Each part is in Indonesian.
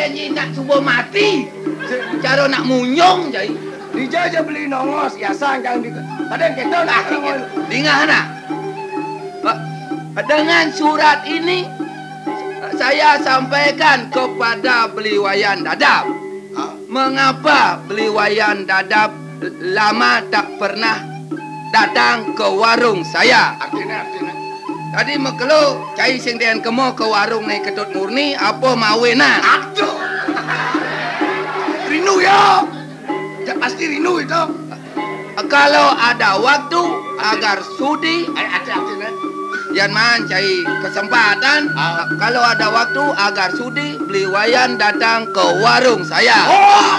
Ji nak subuh mati. Cara nak munyung Jai. Dijajah beli nongos, ya sang jangan di. Padahal kita nak Dengar nak. Dengan surat ini saya sampaikan kepada Beliwayan Dadap. Mengapa Beliwayan Dadap lama tak pernah datang ke warung saya? Artinya. Tadi mekelo cai sing den kemo ke warung ni Ketut Murni apa mawena? Aduh. Rinu ya. Pasti Rinu itu. Kalau ada waktu agar sudi Artinya. Yan man cai kesempatan kalau ada waktu agar sudi Beliwayan datang ke warung saya. Oh.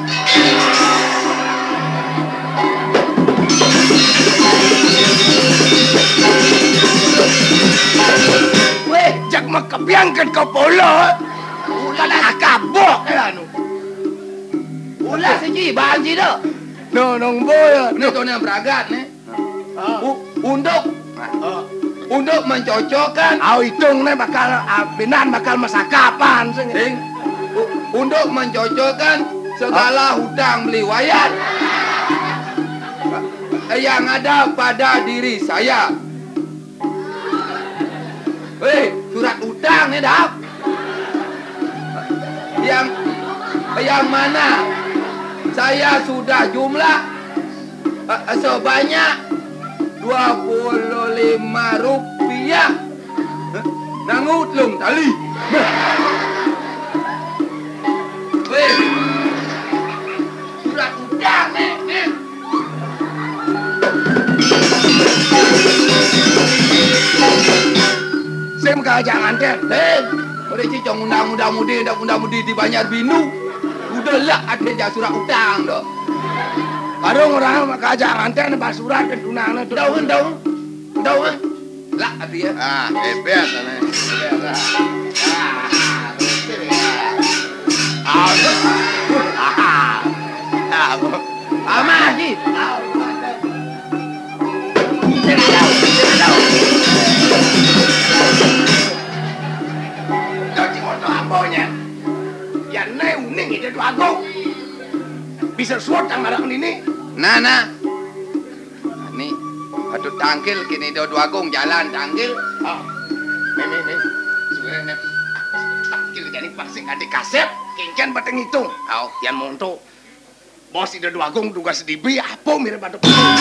Weh, jak makabiangkan kau pola. Ulah dah kabok anu. Ulah seji bang ji dah. No, nong boy. Ni tu ni beragat ni. Untuk mencocokkan Hitung ni bakal binan bakal masakapan sing. Untuk mencocokkan segala hutang Beliwayan yang ada pada diri saya. Surat hutang ni dah. Yang mana saya sudah jumlah sebanyak Rp25. Nangut lung tali. Surat hutang ni. Saya jangan deh. Boleh cicong undang-undang di Banjar Binu. Udah lah ada surat hutang dah. Baru orang maka jangan deh nebas surat ke tunang tu. Daun. Lah dia. Biasa nih. Amah Ji. Jadi motor ambonya. Ya nai uning itu agung. Bisa suat marang ini. Nah. Ni patut tangkil kini do agung jalan tangkil. Nih. Sebenarnya tangkil jadi vaksin adik kasep. Kengken batang hitung. Yang monto. Bos itu agung duga sedibi apa mirip pada.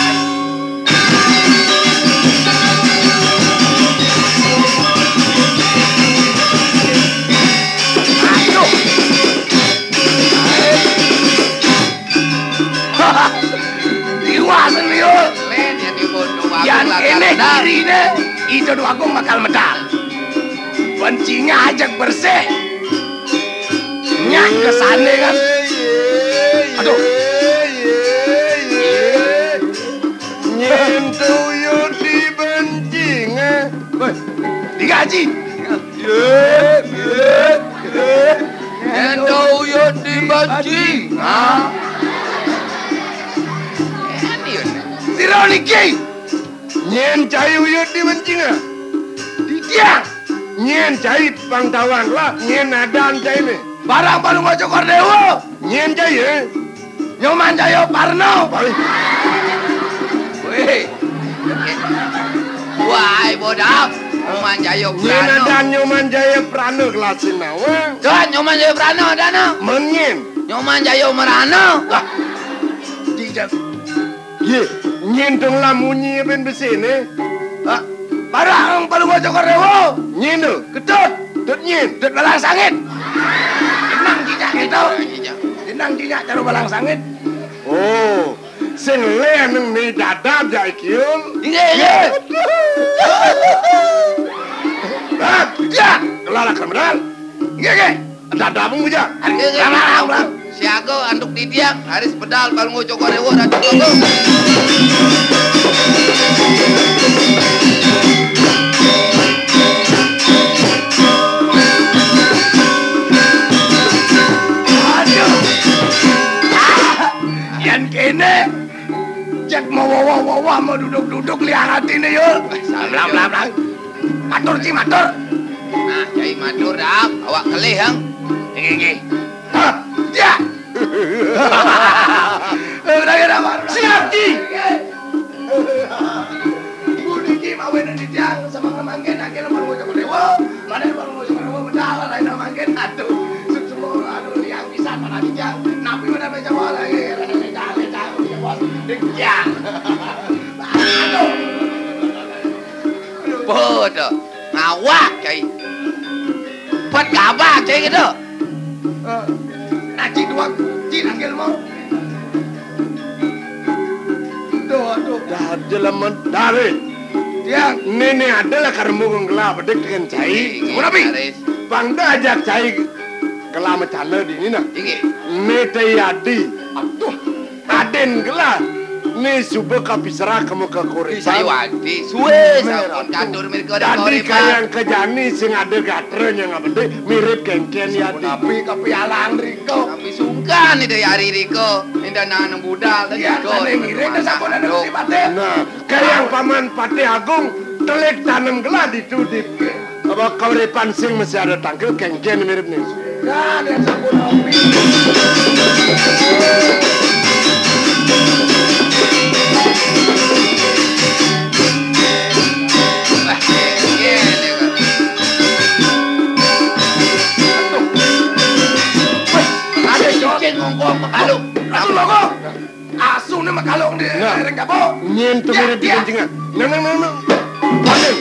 Iwasan liyo. Len yang dibodoh agung. Yang ini hari ini itu agung bakal medal. Bencinya ajak bersih. Nyak kesana kan. Aduh. Nyentuyut dibencing. Digaji. Nyentuyut dibencing. Tiroliki. Nyen cai uyut dibencing. Di tiang. Nyen cai pangtawan lah. Nyen adan cai ni. Barang baru mau cokor dewa. Nyen cai ya. Nyoman jayo parno. Weh. Wah, bodoh. Nyoman Jaya Nyen Prano. adan nyoman jaya prano kelasin awang. Tuan, Nyoman Jaya Prano dana. Menyen. Nyoman Jaya Merano. Lah. Tidak. Ye. Nyen dong lah munyi ben besini. Barang baru mau cokor dewa. Nyen tu. Ketut. Tut nyen. Ketut balang sangit. Tenang jijak itu. Tenang jijak cara balang sangit. Oh. Sing leneng ni dadap jai kiul. Ini. Ya. Kelala kemenal. Iya. Dadapmu aja. Harga siaga anduk di tiang. Haris pedal baru ngocok korewo dan tunggu. Yan kene. Jak mau wawa mau duduk lihat hati nih yuk. Belang. Matur. Nah, Jai Matur dah. Awak kelih hang. Ini. Udah kira apa? Siap, Ki. Buniki mawenan di tiang sama ngemangkin akhirnya baru mau coba dewa. Mana baru mau coba dewa mendalam lain namangkin aduh. Semua aduh yang bisa mana di tiang. Napi mana meja bola lagi. Ledang ya bos. Di tiang. Aduh. Bodoh. Ngawak cai. Buat gabak cai gitu. Naci dua, cin anggil mau. Aduh. Dah jelaman dari. Tiang. Nene adalah karemu ngelap bedek dengan cai. Kenapa? Bangda ajak cai kelama cana di ini nah. Iki. Nete yadi. Aduh. Aden gelap. Ni subuh kapisra kamu ke Korea. Saya wadi. Suwe sampun kandur mereka ada Tadi korepan. kayang kejani sing ada gatrenya nggak bedek mirip kengken yadi. Tapi kepialang Riko. Tapi sungkan itu hari Riko. Indah nanang budal tadi Ya, tadi ngiring dan sampun ada mesti paten. Nah, kayang paman Pati Agung telik tanam gelap di tudip. Apa Korepan sing masih ada tangkel kengken mirip nih. Dan yang sampun hobi. Wah, iya nih kan. Ada Cing ngongkong makaluk. Asu logo. Asu ni makalong di Nah. ring kapo. Nyentuh mirip di Ya. kencingan. Nang. Panen.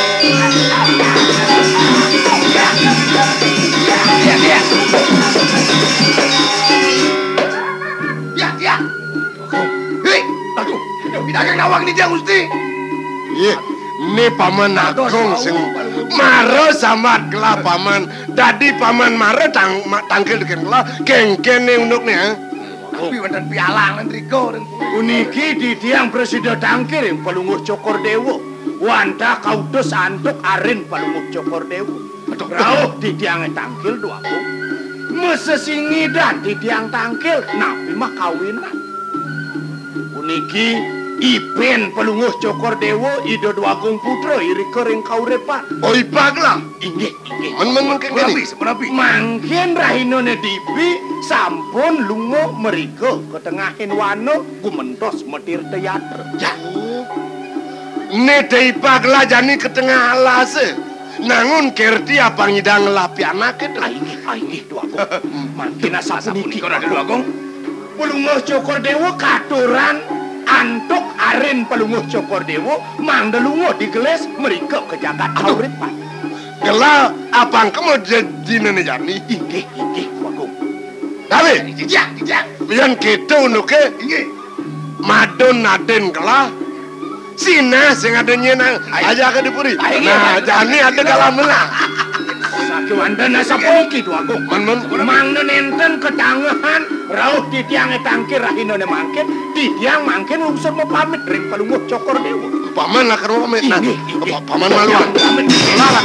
Ya. Hei, aduh. Bidagang nawang ni dia Gusti. Iya, ini paman Agung sing maro sama gelap paman. Dadi paman maro tangkel dengan gelap kengken nih unuk nih. Tapi wonten pialang Riko. Uniki di tiang presiden tangkir yang palunguh cokor dewo. Wanda kautus antuk arin palunguh cokor dewo. Rauh di tiang tangkil dua aku. Mesesingi dan di tiang tangkil. Nabi mah kawinan. Uniki ipen palunguh cokor dewo. Ido dua agung putra iri kering kaurepan. Oh ipag lah. Inggih. Men kengken nih. Mangkin rahinone dibi sampun lungo meriko ketengahin wano gumentos metir teater. Ya. Ini ipag lah jani ke tengah alas. Nangun kerti apa ngidang lapi anak itu. Aingih dua aku. Mangkin asa puniki. Kau ada dua gong. Pelunguh cokor dewo katuran antuk arin pelunguh cokor dewo mangdelungo digeles meriko ke jagat auripan. Gelap apa kamu jadi nenek jani? Inggih wagung. Tapi Jijak. pian kita unuke Inggih. madon naden gelap. Sina sing ada nyena aja ke dipuri. Nah jani ada dalam lah. Sakiwandana sapoiki dua aku. Men Mangnen enten ketangahan rauh di tiang tangkir rahinone mangkin di tiang mangkin unsur mau pamit ring palunguh cokor dewo. paman lah ke rumah nah. Inggih. Paman maluan. Pamit Lah.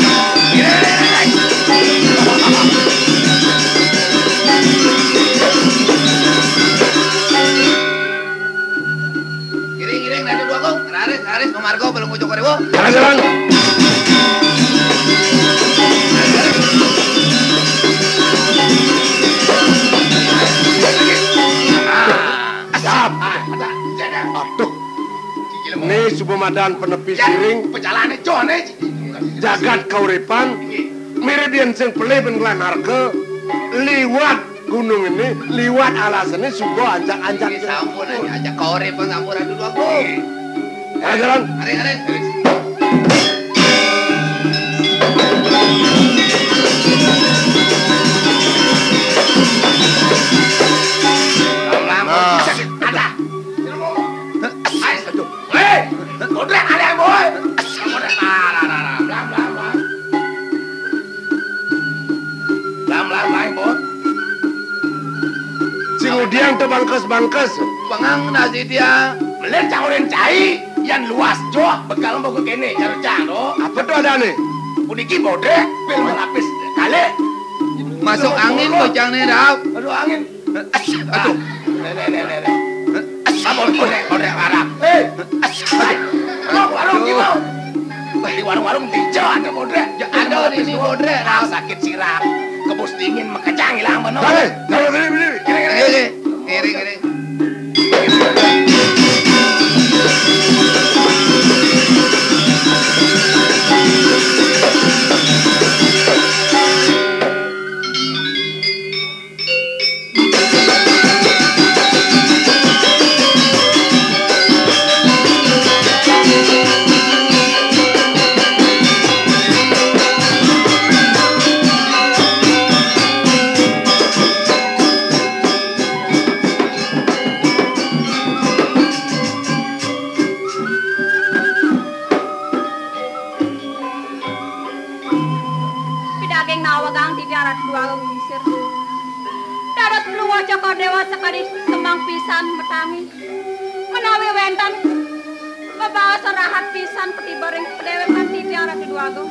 Giring nanti dua kong. Haris, Margo belum mau cokor dewo. Jalan. Siap. Aduh. Ini subamadan penepi siring Pejalane jone. jagat kauripan mirip yang sing pelih ben harga liwat gunung ini liwat alasannya subuh anjak-anjak Ini sampun aja ajak korepan sampun adu dua kong. jalan Haris. Ada. Hei, kodrek ada yang boy. Kodrek, Lam, boy. sing udiang teu bangkes Pengang nasi dia. Melen caurin cai, yang luas jo, bekal mau ke kene, cari do. apa tuh ada nih Puniki bodrek, pil melapis kali. Masuk angin bocang nih dap. Aduh angin. Aduh. Nenek. Bodrek Arab. Hei, warung gimana? Di warung-warung hijau ada bodrek. Ya, ada di sini bodrek. Sakit sirap, kebus dingin, mekecang hilang bener. Dale, beli. Iya. ngiring ini. Dewa sekali semang pisan metangi menawi wenten membawa serahat pisan peti bareng pedewe mati tiara kedua go.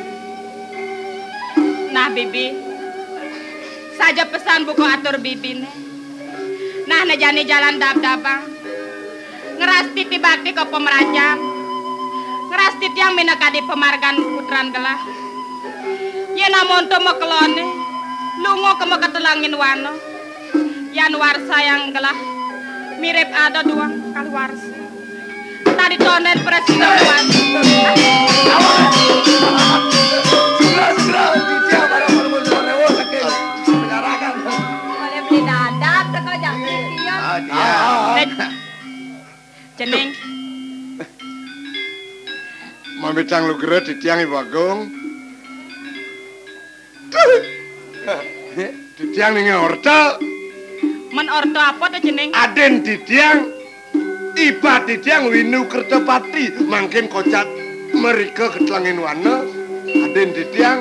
Nah bibi saja pesan buku atur bibi nih. Nah nejani jalan dab-dabang ngerasti tibakti ke pemerajam ngerasti tiang minakadi pemargan putran gelah ya namun to mau kelone lungo ke mau ketelangin wano yan warsa yang gelah mirip ada dua kali warsa tadi tonen presiden warsa segera ditiap ada perempuan Dewa saking penjarakan Boleh beli dadap sekali jangan dia. Jeneng Mamitang lu gerak di tiang Ibu Agung. Di tiang ini orta. men orto apa tuh jeneng? Aden di tiang. Iba di tiang Winu Kertopati. Mangkin kocat mereka ketelangin wana. Aden di tiang.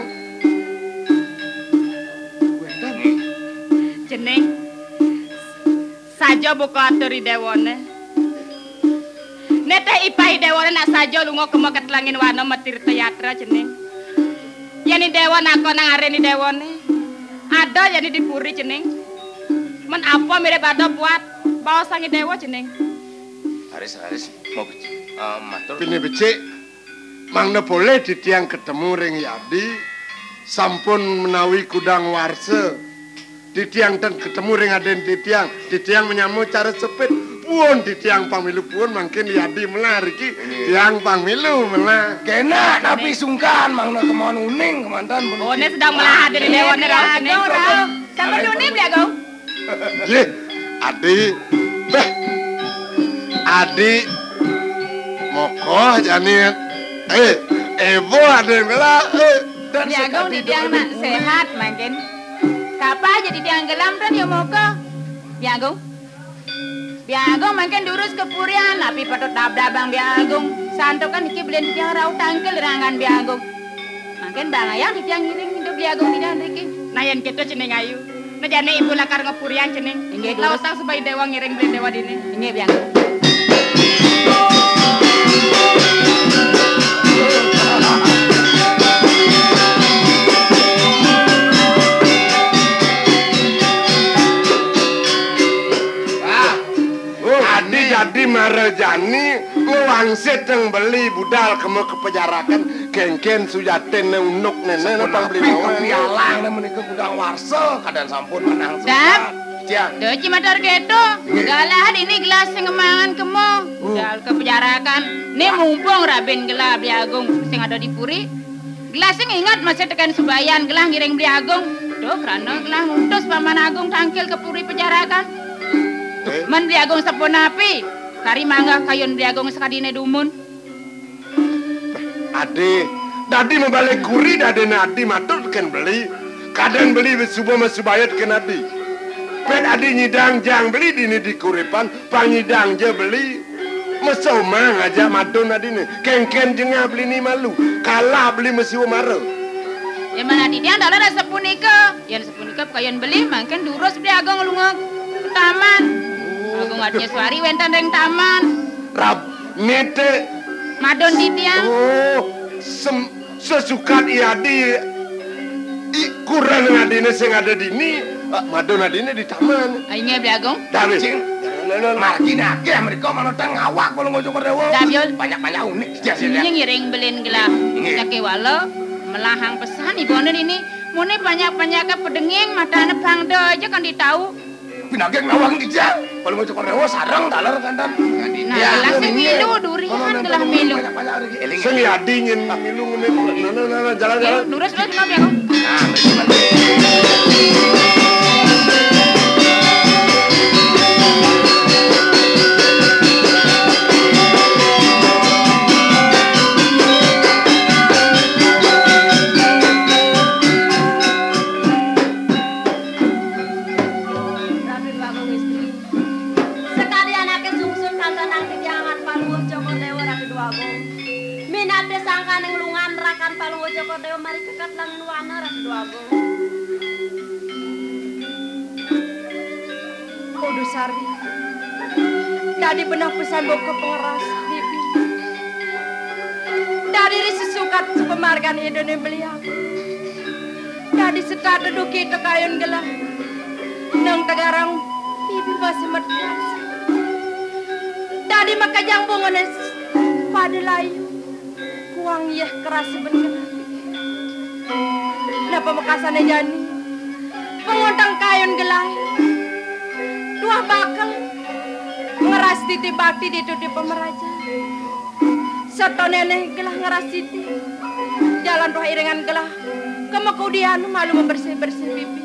Jeneng saja buka aturi dewone. Nete ipai dewone nak saja lungo kemo ketelangin wana metir teatra jeneng. Yani dewa nako nang areni dewone. Ada yani dipuri jeneng. Men apa mirip ada buat bawa sangi dewa jeneng. Haris mau matur. Bini becik. Mangna boleh di tiang ketemu ring Yadi. Sampun menawi kudang warse. Di tiang dan ketemu ring Aden di tiang menyambut cara sepit pun di tiang pamilu pun mungkin Yadi melariki tiang pamilu melah kena tapi sungkan mangna kemauan uning kemantan One sedang melah dari dewane rau Sama dunia beli agong. ye Adi beh Adi mokoh jani Evo ada melah Beli agong di tiang nak sehat makin. Kapa jadi tiang gelam kan ya moga. Biagung. Biagung makin durus kepurian tapi patut dab-dabang biagung. Santo kan iki beli tiang rau tangkel rangan biagung. Makin bangayang di tiang ngiring hidup biagung di dan riki. Nayan kita jeneng ayu. Najane ibu lakar ngepurian jeneng. Inggih, Lawas tang supaya dewa ngiring beli dewa dini. Ini biagung. Adi jadi marajani ngewangsit yang beli budal kemu kepejarakan kengken sujaten unuk nene nang beli mawan pialang na menika kudang warsa kadang sampun menang Dap. Tiang Doci matar geto. Galah ini gelas sing ngemangan kemo. Dal kepejarakan. Nih mumpung Raben gelah biagung sing ada di puri. Gelas sing ingat masih tekan subayan gelah ngiring biagung. Duh karena gelah ngutus paman agung tangkil ke puri pejarakan. Men biagung sepon api. Kari mangga kayun biagung sekadine dumun. Adi dadi membalik kuri dadi nadi matur ken beli kadang beli subuh masubayat ken adi pet adi nyidang jang beli dini di kuripan panyidang je beli mesoma ngajak madon adine kengken jenga beli ni malu kalah beli mesiwa mare Ya mana di dia ndalah sepunika. Yen sepunika kayun beli mangken durus biagung lunga ke taman. Agung artinya suari wenten ring taman. rab nete Madon di tiang. oh sesukat iadi kurang adine sing ada dini madon adine di taman Ayo biagung. Dawe. margi nake mereka manutang ngawak kalau ngocok dewa Dabiol. banyak unik Ini ngiring belin gelah. Sake walo melahang pesan ibonen ini. Mune banyak-banyak ke pedenging matane bangdo aja kan ditau. pinageng nawang dijang. Kalau mau cokor dewa sarang dalar kandan. Nah, gelas sing milu durian gelah milu. Sing yadi nyen milu ngene. Nah, jalan-jalan. Lurus kenapa ya, Kong? Nah, berarti Dewa mari kekat langin wana rasa duago. Kudu sari. Dari benah pesan boko pengeras bibi. Dari risi sukat sepemargan Indonesia beliau. Dari setat duduk kita kayun gelang. Nang tegarang bibi masih mertias. Dari makajang bungones pada layu. Kuang yeh keras sebenarnya. Napa makasane jani pengundang kayun gelai dua bakal ngeras titi bakti di tuti pemeraja seto nenek gelah ngeras titi jalan dua iringan gelah kemudian malu membersih-bersih bibi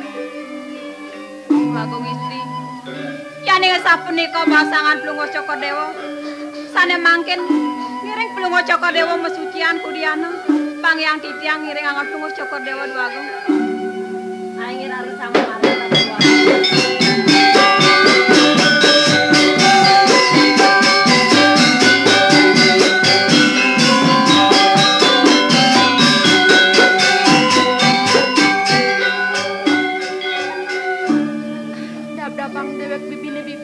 Bagong istri yani sapunika pasangan Plungo Cokodewo sane mangkin ngiring Plungo Cokodewo mesucian kudiana Pangyang titiang ngiring angat Plungo Cokodewo Duagung. Aing harus sama marah duago. Dab-dabang dewek bibine bibi.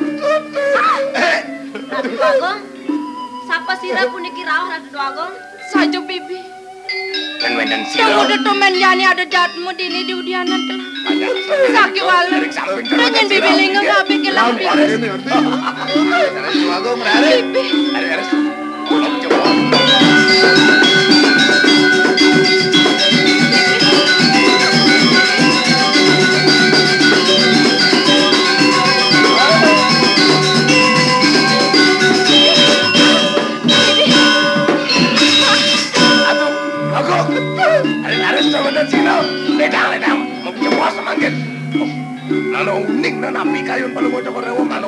Ratu Duagung. Sapa sira puniki rawuh Ratu Duagung? Saja bibi. Wendan Tunggu de tomen jani ada jatmu dini di udianan telah. Sakit walu. Renyen bibi linggang habis kelang bibi. Duago merare. Ares. Belum coba. Ledang, mau coba semangkin. Lalu uning na napi kayun palu mau coba rewo malu.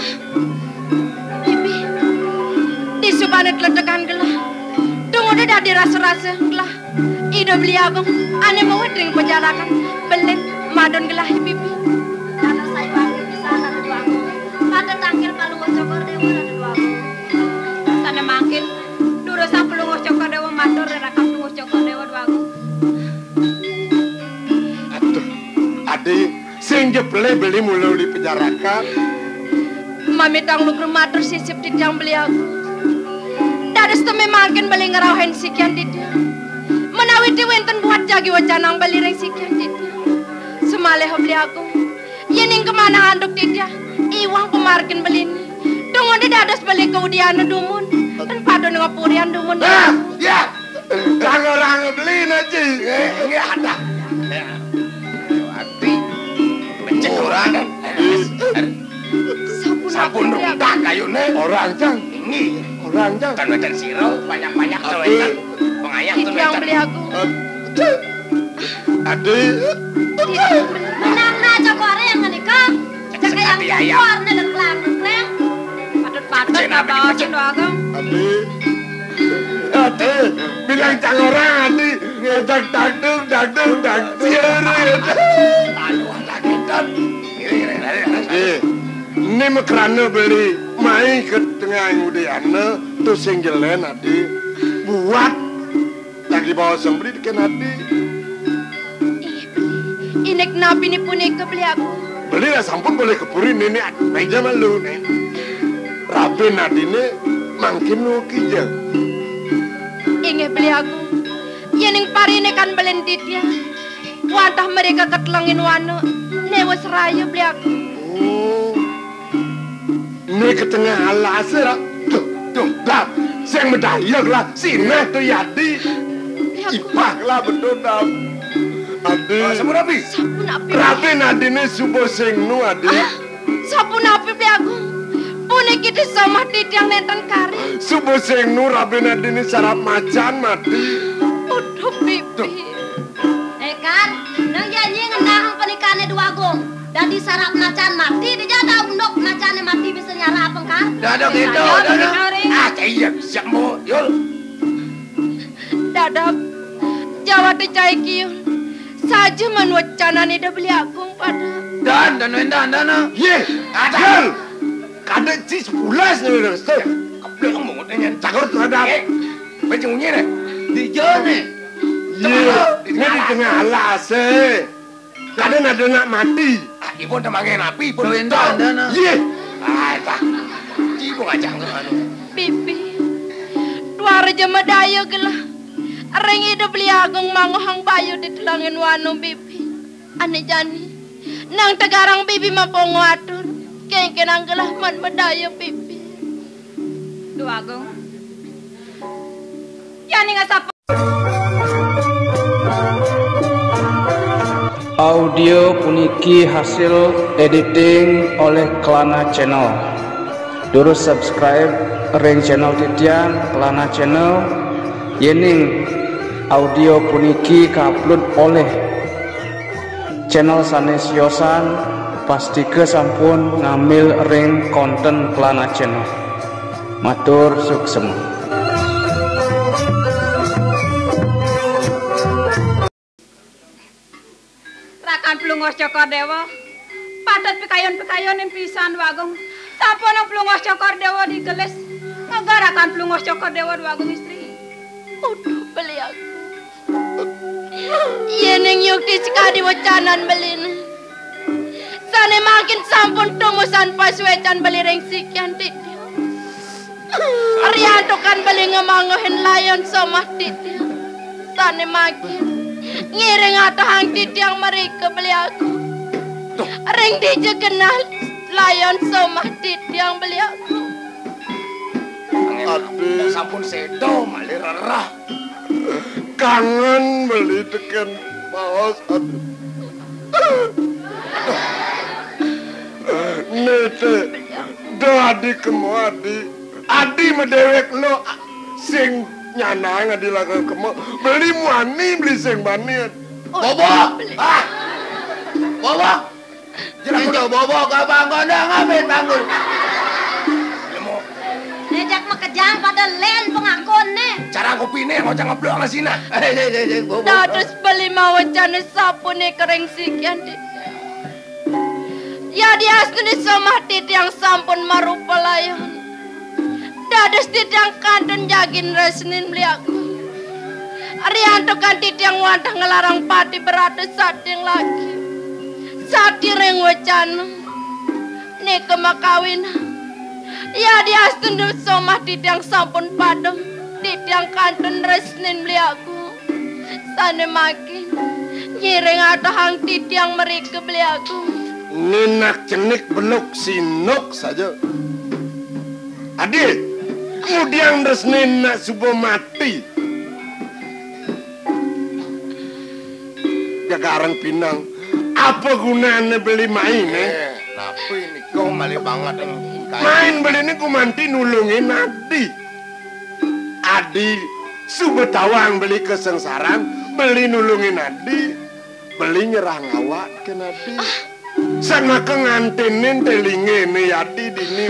Bibi, di subanet ledekan gelah. Tunggu deh dah dirasa-rasa gelah. Ida beli abang, ane mau wedring penjarakan. Belen, madon gelah bibi. Karena saya wangi di sana Ratu Duagung. Pada tangkil palu cokor dewa Ratu Duagung. Sane mangkin durasa Plungo Cokodewo matur rakam Plungo Cokodewo Duagung. Adi sing jeble beli mula di penjarakan. Mami tang lu matur sisip titiang beli aku. Dadas teme makin beli ngerawain sikian titia. Menawi diwenten buat jagi wacanang beli reng sikian titia. Semaleh beli aku. Yening kemana handuk titia. Iwang pemarkin beli ni. Tunggu di dadas beli keudiana dumun. Dan padon ngapurian dumun. Ya, rang-rang beli naji. Nggak ada. Becek orang kan. Sabun runtah kayune. Orang jang, Ini. orang jang. Kan wedan siro banyak-banyak wedan. Pengayang tuh Titiang wedan. beli aku. Adi, Menang na cokore yang menikah. Cek yang cokor na leklang. Patut-patut bawain Duagung. Adi, bilang jang orang Adi. Ngejak dagdung. Aduh, lagi kan. Ini mekrana beli main ke tengah udiana tu singgelen Adi buat lagi bawa sembeli diken Adi. Inek nabi ni punika beli aku. Beli lah sampun boleh kepuri ini meja malu nih. Rapi Adi ni makin nuki je. Inge beli aku. Yening parine kan belentit ya. Wantah mereka ketelangin wano. Newa seraya beli aku. Oh, ini ke tengah alasir. Tuh, lah, saya mendayak lah. Sini tu Yadi. Ipak lah betul dah. Adi. Sabun api. Sabun api. Raden adine subo singnu adi. Sabun api beli agung. Puniki di somah titiang nenten kari. Subo singnu Raden adine sarap macan mati. Udah bibi. Kan, nang janji ngendang pernikahannya dua agung. Dan di sarap macan mati, di jada undok macannya mati bisa nyala apa kan? Dadak itu, dadak. Iya bisa mo, yul. Dadak, Jawa di cai kieu. Saja manwacana ni dah beli agung pada. Dan dana. Ye, adal. Kada cis pulas ni resto. Kebleng mo nanya. Cakor terhadap. Macam ni ni. Di jone. Ye, ini di tengah alas Kada ada nak mati. Ibu dah manggil api pun. Dana. Ye, Tak. Ibu ngajak anu. Bibi, dua raja medaya gelah. Areng ida beli agung mangohang bayu di telangin wanu bibi. Ane jani, nang tegarang bibi mapongo atur. Keng-kenang gelah man medaya bibi. Dua agung. Yani ngasap. Audio puniki hasil editing oleh Kelana Channel. Durus subscribe ring channel titian Kelana Channel. Yening audio puniki kaupload oleh channel sanes Yosan. Pastike sampun ngambil ring konten Kelana Channel. Matur suksema. Rakan Plungos Cokor Dewa. Padat pekayon-pekayon yang pisan wagung. Sampun ang Plungos Cokor Dewa digeles. Ngagarakan Plungos Cokor Dewa wagung istri. Udah beli aku. Yeneng yukti sekali wacanan belin. Sane makin sampun tumusan paswecan beli ring sikian titi. Arianto kan beli ngemangohin layon somah titi. Sane makin ngiring atahang titi yang mereka beli aku. Ring dija kenal layon somah titi yang beli aku. Dah sampun sedo malir rerah. kangen beli tekan paus. Nete, do adi kemo adi medewek lo sing nyanang adi lakukan kemo beli muani beli sing banian. Bobo, bobo, Itu bobo ka bangun dah ngamen bangun. Nejak makejang pada len pengakon nih. Cara kopi nih ngocak ngeblok lah sini. Bobo. Dados beli mawacan sapun kering sikian titi. Ya diasni somah titi yang sampun marupa layon. Dados titi yang kanten jagin resnin beli aku. Arianto kan titi yang wadah ngelarang pati berada sating lagi. Sati reng wacana. Nih kemakawin. Ya diasni somah titi yang sampun padang. Titi yang kanten resnin beli aku. Sane makin nyiring atahang titi yang mereka beli aku. Ninak cenik beluk sinuk saja. Adik, kemudian resnin nak subuh mati. Jagarang Pinang, apa gunanya beli main Napa ini kau malih banget Main beli ini ku manti nulungin Adi. Adi subuh tawang beli kesengsaraan, beli nulungin Adi, beli nyerang awak ke Adi. Sana kengantinin telinge nih Adi dini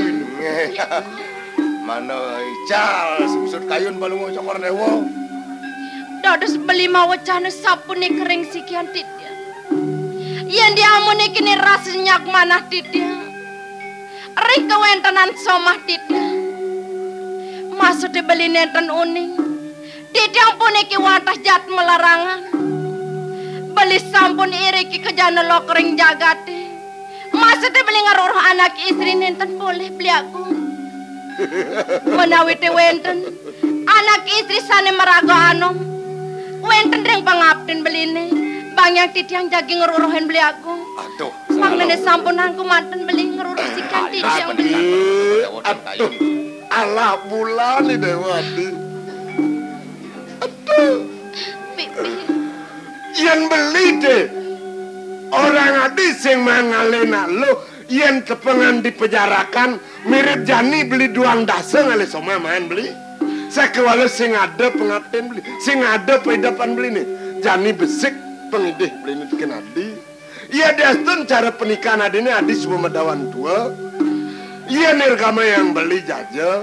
mana ical sebesut kayun balung cokor dewo. Dados beli mawacana sapun kering sikian titi. Yang diamun kini rasanya manah titi. Ring kewentenan somah titi. Masuk dibeli nenten uning. Titi yang pun iki watah jat melarangan. Beli sampun iriki kejana lokering jagati. Masuk dibeli ngaruh anak istri nenten boleh beli aku. Menawi wenten anak istri sane merago anom. Wenten ring pangapten beline. Bang yang titi yang jagi ngeruruhin beli aku. Aduh. Mang nene sampun angku manten beli ngeruruh sikan titi yang beli. Aduh, alah bulan nih Dewa Adi. Aduh. Bibi. Yen beli deh. Orang adi sing mangalena lo yen kepengen dipejarakan mirip Jani beli duang dasa ngale sama main beli. Saya kewala sing ada pengaten beli, sing ada pehidapan beli nih. Jani besik pengidih beli nih ken adi. Iya deston cara pernikahan adi ini adi semua medawan tua. Iya nirgama yang beli jajal.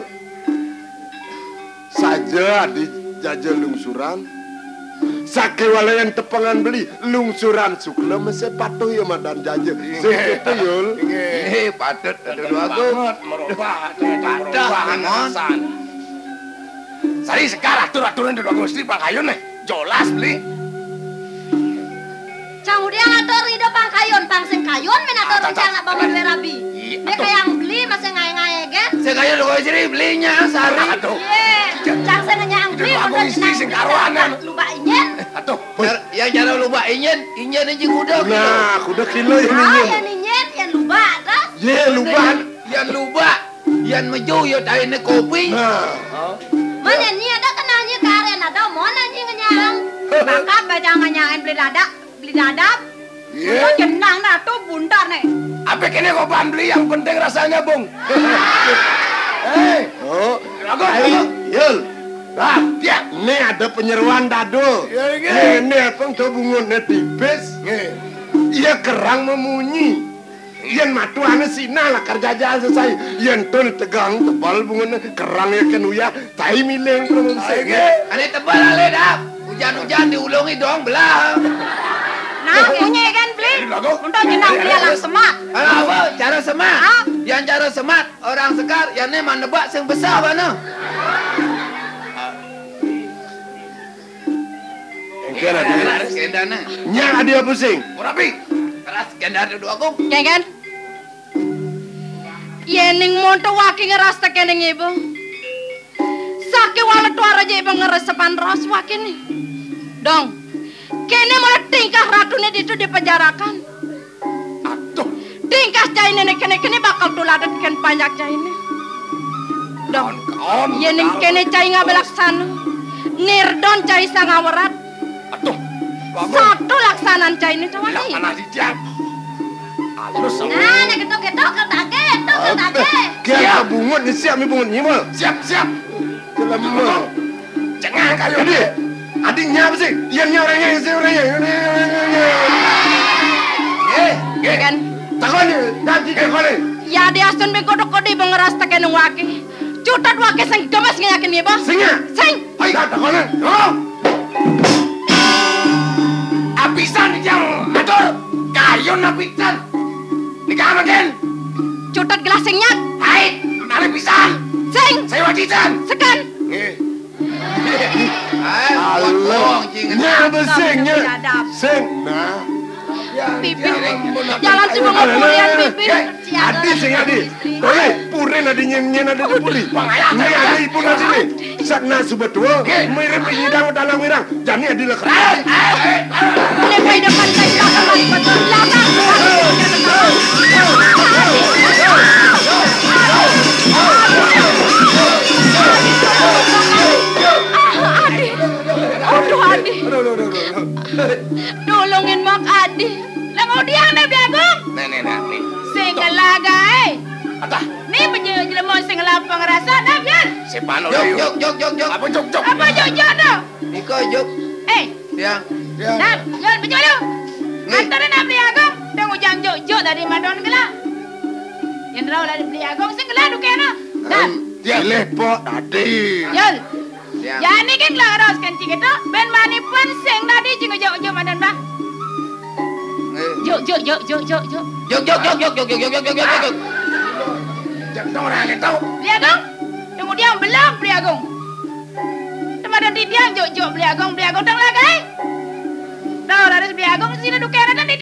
Saja adi jajal lungsuran. Sakewala yang tepangan beli lungsuran sukle mese patuh ya madan jaje. Segitu yul. Patut ada dua aku. Merubah Hasan. Sari sekarang atur-aturan di dua gusti pangkayun nih. Jolas beli. Cang udah ngatur hidup pangkayun, pangsing kayun menatur rencana bawa dua rabi. Dia kayak yang beli masih ngaye-ngaye kan? Saya kaya lu jadi belinya sehari. Iya. Cang saya yang beli udah jenang lupa ingin. Atuh. Yang cara lupa ingin aja kuda. Nah, kuda kilo yang Ah, ini. yang ingin, yang lupa tas. Ye lupa. Yang lupa, yang maju ya tahu ini kopi. Nah, Mana ni ada kenanya karen ada mau nanya ngenyang. Bakal baca ngenyangin beli dadap. Lo jenang dah tuh bundar nih. Apa kini kau beli yang penting rasanya bung. oh, Aku. yul. Nah, dia. Ini ada penyeruan dado. Ini apa tuh bungunnya tipis. Iya kerang memunyi. Yang matuannya sina lah kerja jalan selesai. Yang tuh tegang tebal bungunnya kerangnya kenuya. Tai mileng promosi. Ane tebal ale dah. Hujan-hujan diulungi doang belah. Nah, punya kan beli. Untuk jenang beli alang semak. Apa cara semat? Yang cara semat orang sekar yang ni mandebak sing besar mana? Keras kendana. Nyang ada pusing. Rapi. Keras kendana dua aku. Ya kan? Yening monto waki ngerasa kening ibu. Sake wala tuara aja ibu ngeresepan ros waki nih. Dong, kene malah tingkah ratunya itu dipenjarakan. Atuh. Tingkah cai nenek kene bakal tuladat ken banyak cai ini. Dong, yening kene cai ngabelaksana. Nirdon cai sangawarat. Atuh. Satu laksanan cai ini cuma Lah nih. mana dijak. Halus sama. Nah, nak ketok ketage. Kaya bungut ni siap mi bungut ni mal. Siap. Lama. Jangan kayu. Jadi, adiknya apa sih? Yang orangnya. Ya kan? Takon nanti takon. Ya dia asun bekodok-kodi bengeras tekenung waki. Cutat waki sing gemas ngayakin ibu. Singa. Sing. Hai, takon. Apisan yang atur. Kayun apisan. Nikah makin. Cutat gelas sing nyak. Hai, nari pisan. Sing. Saya wajisan. Sekan. Allah. Nya besingnya. Sing. Nah. Pipin. Jalan si bunga pulian pipin. Adi sing adi. Boleh purin adi nyen ada di puli. Ini ada ibu nasi ni. Sakna subetua. Mirip penyidang dalam wirang. Jani adi lah. Ini pai depan saya belakang lagi betul belakang. Adi. Aduh Adi. Tolongin mak Adi. Lang dia na biagong. Nih. Sing lagay. Atah. Ni penjelma mo sing lapang rasa na bian. Si Pano Jok. Apa jok? Apa jojo do? Iko jok. Yang. Nap, jol penjolo. Antarin na biagong. Dong ujang jojo dari madon gela. Yang raw dari biagong sing gela du kena. Nap. Sileh po adi. Jol. Yang. Ya ni king lang ros kan cik itu. Ben mani pun sing tadi jing jojo madon ba. Jo. Jok. Jangan orang itu. Biagong. Kemudian belum biagong. Teman di dia jojo biagong tang lagay. Dah harus biagong sini du kena dan